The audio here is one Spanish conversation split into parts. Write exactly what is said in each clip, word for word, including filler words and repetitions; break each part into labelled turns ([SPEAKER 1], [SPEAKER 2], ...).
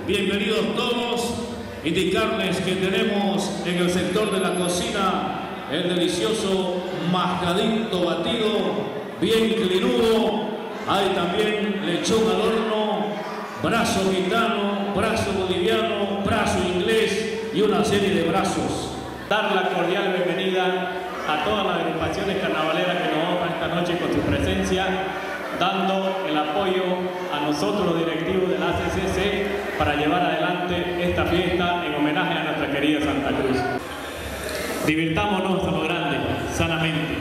[SPEAKER 1] bienvenidos todos. Indicarles que tenemos en el sector de la cocina el delicioso mascadito batido, bien clinudo. Hay también lechón al horno, brazo gitano, brazo boliviano, brazo inglés y una serie de brazos.
[SPEAKER 2] Dar la cordial bienvenida a todas las agrupaciones carnavaleras que nos honran esta noche con su presencia, dando el apoyo a nosotros los directivos de la A C C C para llevar adelante esta fiesta en homenaje a nuestra querida Santa Cruz. Divirtámonos a lo grande, sanamente.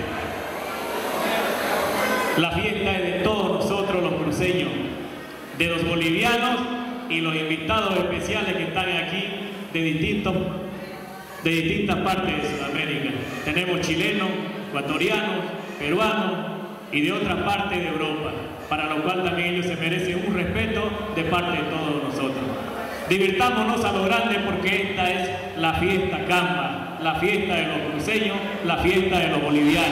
[SPEAKER 2] La fiesta es de todos nosotros los cruceños, de los bolivianos y los invitados especiales que están aquí de, distintos, de distintas partes de Sudamérica. Tenemos chilenos, ecuatorianos, peruanos y de otras partes de Europa, para lo cual también ellos se merecen un respeto de parte de todos nosotros. Divirtámonos a lo grande porque esta es la fiesta Camba, la fiesta de los cruceños, la fiesta de los bolivianos.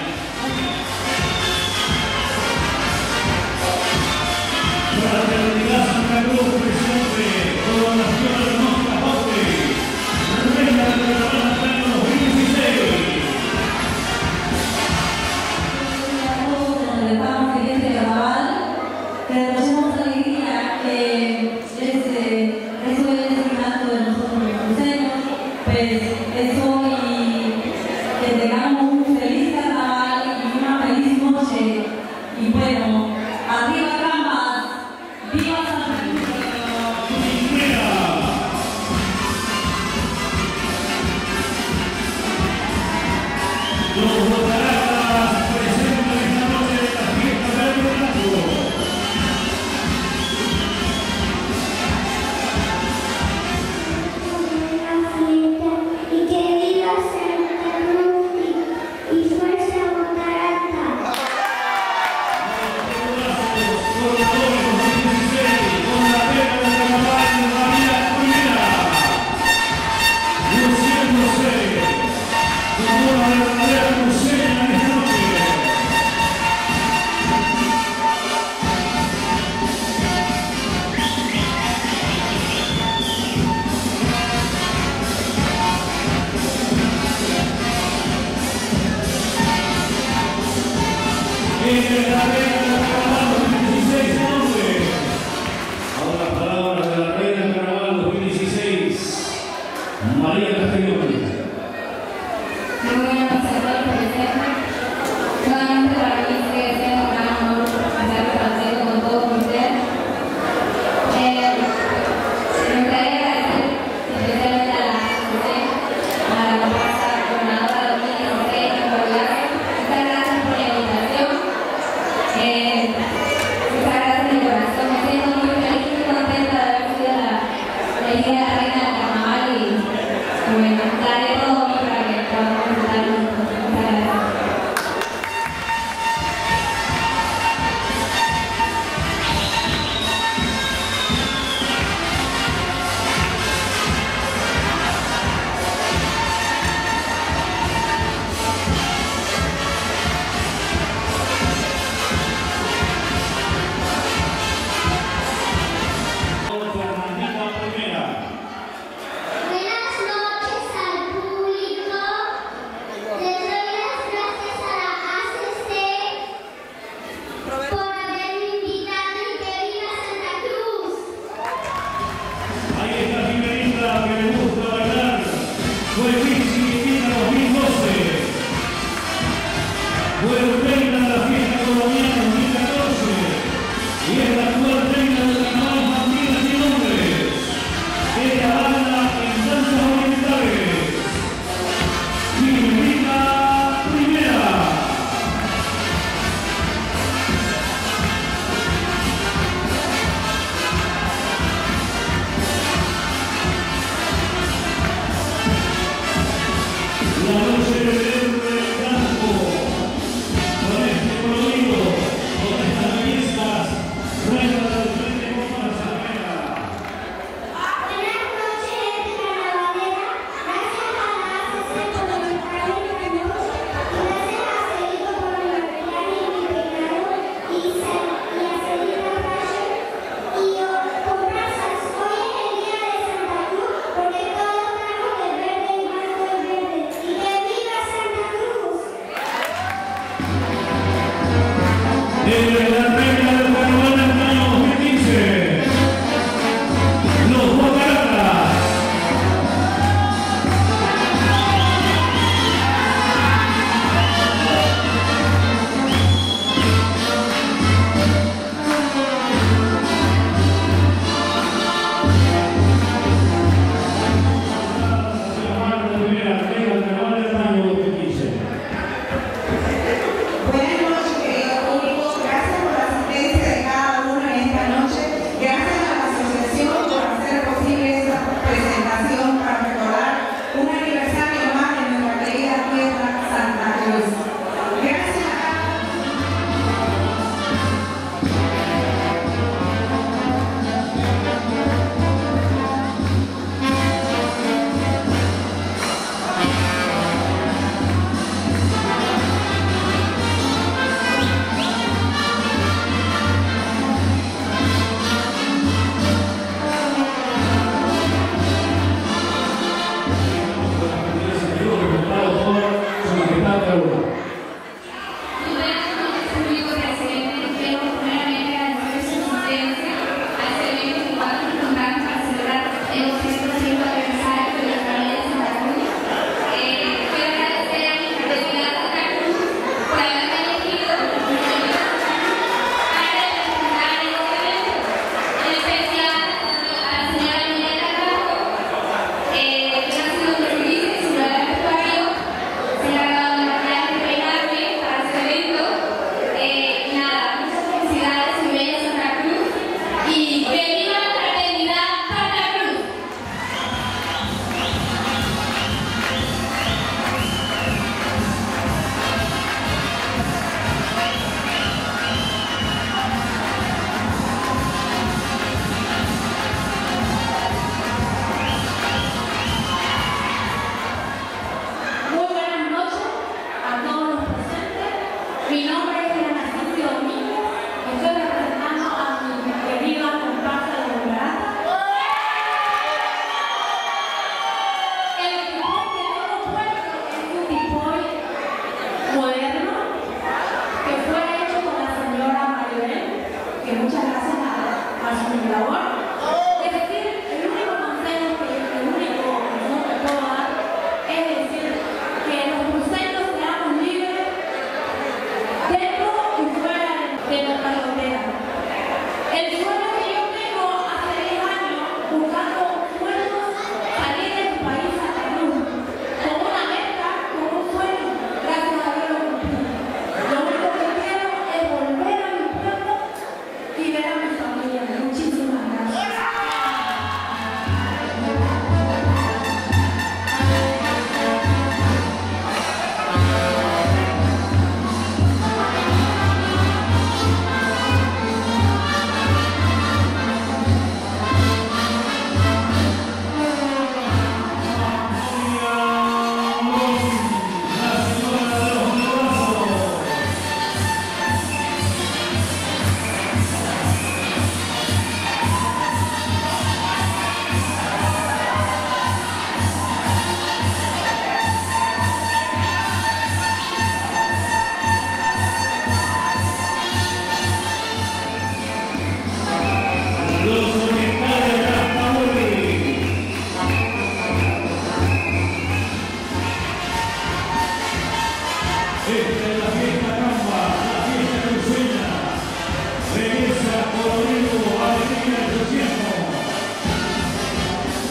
[SPEAKER 1] Fraternidad Santa Cruz presente, coronación de nuestra Jote, reina del carnaval año dos mil dieciséis.
[SPEAKER 3] Estamos en este carnaval, que nos llevamos alegría, que es, eh, eso es un acto de nosotros los cruceños, pues es hoy que tengamos un feliz carnaval y una feliz noche, y bueno, arriba Cambas, viva Santa Cruz.
[SPEAKER 1] Los Botaracas presentan esta noche la fiesta del Blanco.
[SPEAKER 4] Y que viva Santa Cruz y fuerza Botaraca.
[SPEAKER 1] Con la pena del carnaval de María Primera, luciéndose como una verdadera cruceña en esta noche. Ella es la reina del carnaval dos mil dieciséis, nombre. Ahora palabras de la reina del carnaval dos mil dieciséis, María Castellón.
[SPEAKER 3] Muy buenas noches a todos los presentes. Nuevamente para mí sigue siendo un gran honor estar compartiendo con todos ustedes. Eh, me gustaría agradecer especialmente a la A C C, a la comparsa coordinadora dos mil dieciséis, por hablar. Muchas gracias por la invitación. Eh, muchas gracias de corazón. Me siento muy feliz y contenta de haber sido la elegida reina del carnaval y bueno, daré todo para que podamos disfrutar juntos. Muchas gracias.
[SPEAKER 1] Fernandina Primera.
[SPEAKER 4] Buenas noches al público. Les doy las gracias a la A C C por haberme invitado y que viva Santa Cruz.
[SPEAKER 1] Ahí está Jimenita, que le gusta bailar. Fue Miss Filipina dos mil doce. Fue reina de la fiesta colombiana dos mil catorce. Y es la actual reina del carnaval infantil sin nombre. Ella baila en danzas orientales. Jimenita Primera. La noche de verde blanco.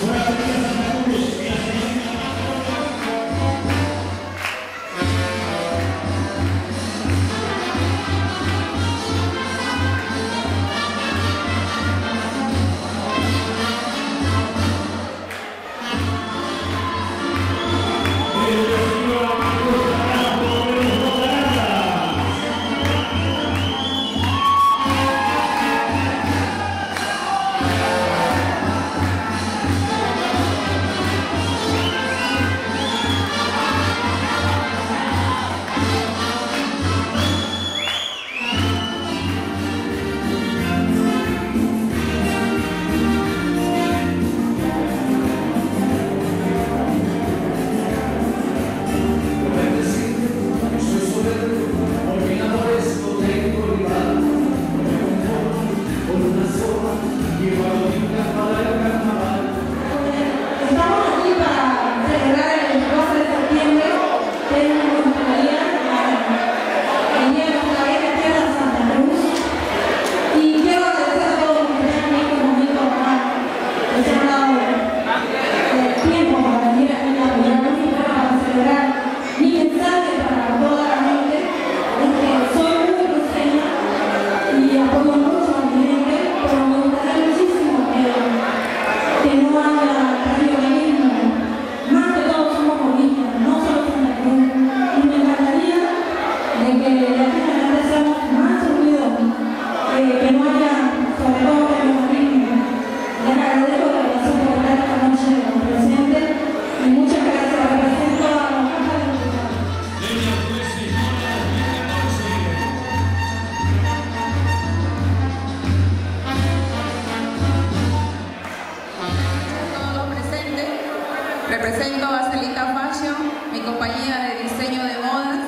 [SPEAKER 5] Represento a Celita Fashion, mi compañía de diseño de modas,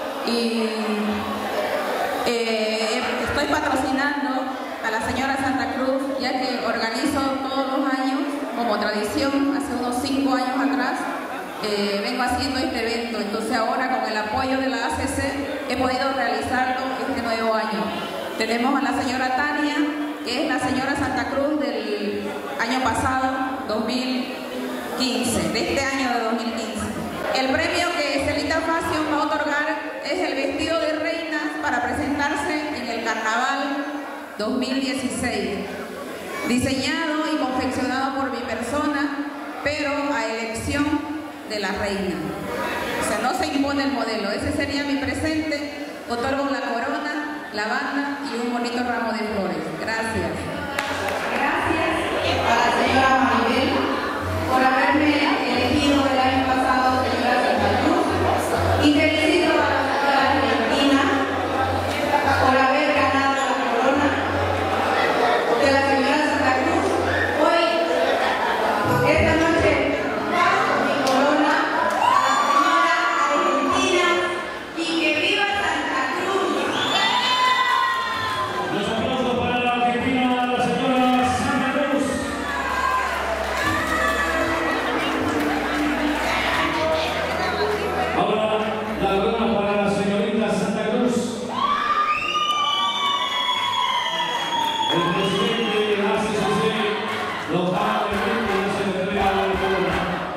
[SPEAKER 5] y eh, estoy patrocinando a la señora Santa Cruz, ya que organizo todos los años, como tradición, hace unos cinco años atrás, eh, vengo haciendo este evento. Entonces ahora, con el apoyo de la A C C, he podido realizarlo este nuevo año. Tenemos a la señora Tania, que es la señora Santa Cruz del año pasado, dos mil quince, de este año de dos mil quince. El premio que Celita Fashion va a otorgar es el vestido de reina para presentarse en el Carnaval dos mil dieciséis, diseñado y confeccionado por mi persona, pero a elección de la reina. O sea, no se impone el modelo. Ese sería mi presente. Otorgo la corona, la banda y un bonito ramo de flores. Gracias.
[SPEAKER 3] Gracias a la señora Maribel por haberme elegido el año pasado señora Santa Cruz, y felicito a la señora Argentina por haber ganado la corona de la señora Santa Cruz. Hoy, esta noche, paso mi corona a la señora Argentina, y que viva Santa Cruz.
[SPEAKER 1] Los aplausos para la Argentina, la señora Santa Cruz. Ahora la corona para la señorita Santa Cruz. El presidente de la A C C localmente se le entrega la corona.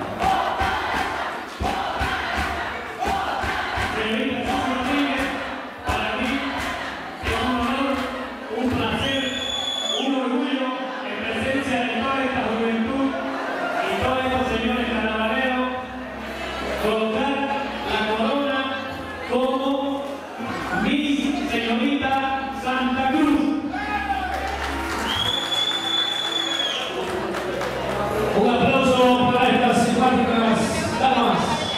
[SPEAKER 2] Señorita Susana Rodríguez, para mí es un honor, un placer, un orgullo en presencia de toda esta juventud y todos estos señores carnavaleros colocar la corona como mi señorita Santa Cruz.
[SPEAKER 1] Un aplauso para estas simpáticas damas.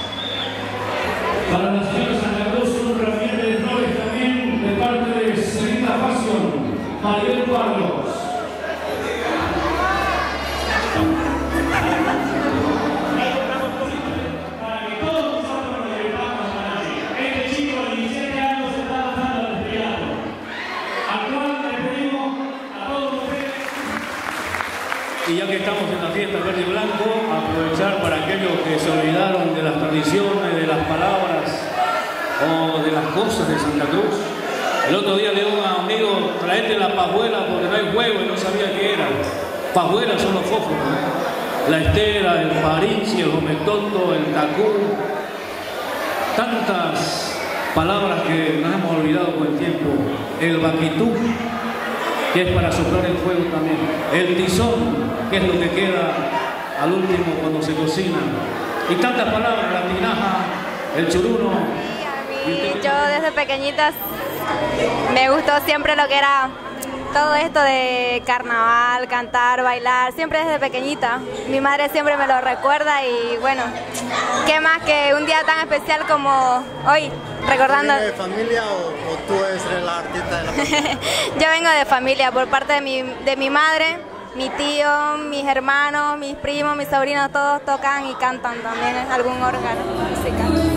[SPEAKER 1] Para la señora Santa Cruz, un ramillete de flores también de parte de Celita Fashion, Maribel Carlos.
[SPEAKER 2] Para que todos nosotros nos divirtamos para allí. Este chico de diecisiete años se está lanzando al estrellado, al cual le pedimos a todos ustedes.
[SPEAKER 1] Y ya que estamos en la fiesta verde y blanco, aprovechar para aquellos que se olvidaron de las tradiciones, de las palabras o de las cosas de Santa Cruz. El otro día le digo a un amigo, traete la pajuela porque no hay juego y no sabía qué era. Pajuelas son los fósforos, ¿eh? la estera, el parichi, el jometoto, el cacú, tantas palabras que nos hemos olvidado con el tiempo, el baquitú, que es para soplar el fuego también, el tizón, que es lo que queda al último cuando se cocina, y tantas palabras, la tinaja, el churuno.
[SPEAKER 6] Y yo desde pequeñita me gustó siempre lo que era todo esto de carnaval, cantar, bailar, siempre desde pequeñita. Mi madre siempre me lo recuerda y bueno, qué más que un día tan especial como hoy, recordando...
[SPEAKER 7] ¿Vienes de familia o, o tú eres la artista de la familia?
[SPEAKER 6] Yo vengo de familia por parte de mi, de mi madre, mi tío, mis hermanos, mis primos, mis sobrinos, todos tocan y cantan también algún órgano musical.